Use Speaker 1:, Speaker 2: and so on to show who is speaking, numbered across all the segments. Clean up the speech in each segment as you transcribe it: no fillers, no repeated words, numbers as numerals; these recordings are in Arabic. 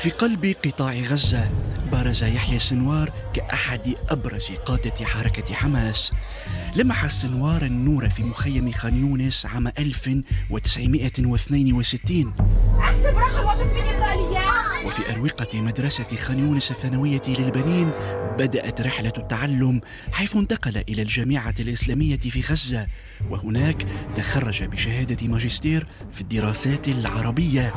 Speaker 1: في قلب قطاع غزة بارز يحيى السنوار كأحد أبرز قادة حركة حماس. لمح السنوار النور في مخيم خان يونس عام 1962، وفي أروقة مدرسة خان يونس الثانوية للبنين بدأت رحلة التعلم، حيث انتقل إلى الجامعة الإسلامية في غزة، وهناك تخرج بشهادة ماجستير في الدراسات العربية.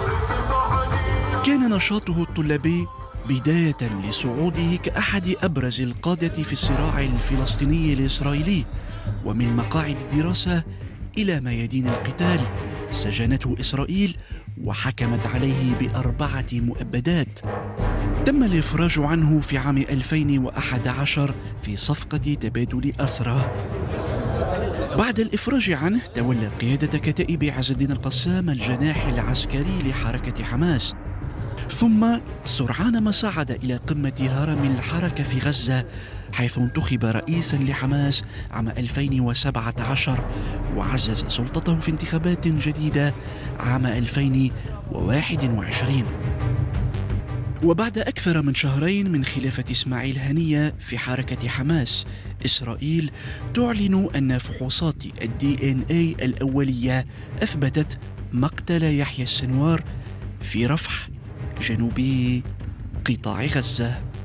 Speaker 1: كان نشاطه الطلابي بداية لصعوده كأحد أبرز القادة في الصراع الفلسطيني الإسرائيلي، ومن مقاعد الدراسة إلى ميادين القتال سجنته إسرائيل وحكمت عليه ب4 مؤبدات. تم الإفراج عنه في عام 2011 في صفقة تبادل أسرى. بعد الإفراج عنه تولى قيادة كتائب عز الدين القسام الجناح العسكري لحركة حماس، ثم سرعان ما صعد إلى قمة هرم الحركة في غزة، حيث انتخب رئيسا لحماس عام 2017 وعزز سلطته في انتخابات جديدة عام 2021. وبعد أكثر من شهرين من خلافة إسماعيل هنية في حركة حماس، إسرائيل تعلن أن فحوصات DNA الأولية أثبتت مقتل يحيى السنوار في رفح جنوب قطاع غزة.